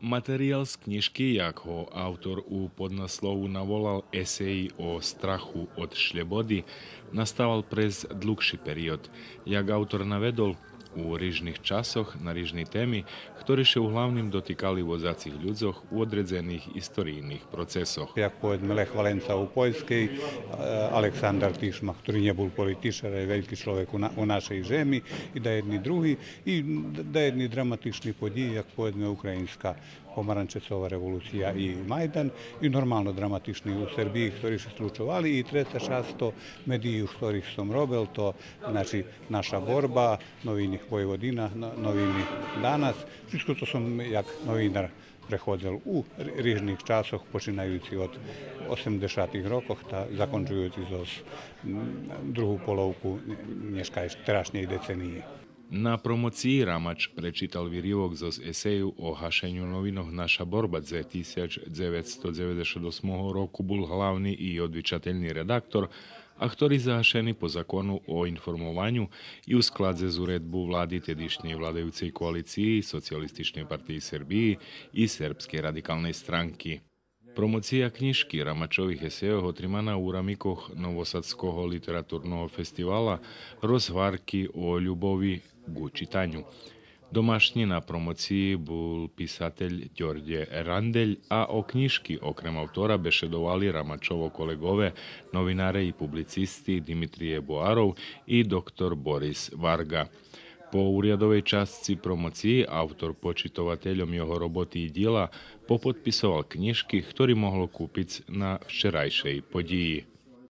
Матеріал з книжки, як го автор у поднаслову наволал есеї o strachu od šljebody, nastaval prez dlhší period. Jak autor navedol, u rižných časoch na rižnej témy, ktoré sa hlavným dotýkali vozacích ľudzoch u odredzených istorijných procesoch. Jak povedzme Lech Valenca u Poljskej, Aleksandar Tišma, ktorý nebol političar, je veľký človek u našej žemi, i da jedni drugi, i da jedni dramatični podiji, jak povedzme Ukrajinska Pomarančecova revolucija i Majdan, i normalno dramatični u Srbiji, ktorí sa slučovali, i treća často mediji, u ktorých som robil, to znači naša borba, noviny Vojvodina, noviny Danas. Všetko to som jak novinar prechodil u rižných časoch, počínajući od 80-ih rokoch, zakončujući zo druhú polovku terašnjej decenije. Na promociji Ramač prečítal výrivok zo eseju o hašenju novinoh Naša borba z 1998 roku bol hlavný i odvičateljni redaktor, a ktorý zahašený po zakonu o informovanju i u skladze z uredbu vlady tedišnjej vladajúcej koalícii Socialističnej partiji Srbiji i Srpske radikalnej stranky. Promocija knjižky Ramačovih esejov otrimana u ramikoh Novosadskog literaturnog festivala rozvarki o ljubovi ku čitanju. Domašnji na promociji bol pisatelj Đorđe Randelj, a o knjižki okrem autora bešedovali Ramačovo kolegove, novinare i publicisti Dimitrije Boarov i dr. Boris Varga. Po uriadovej častci promociji autor počitovateľom jeho roboty i dijela popodpisoval knjižky, ktorý mohlo kúpiť na včerajšej podiji.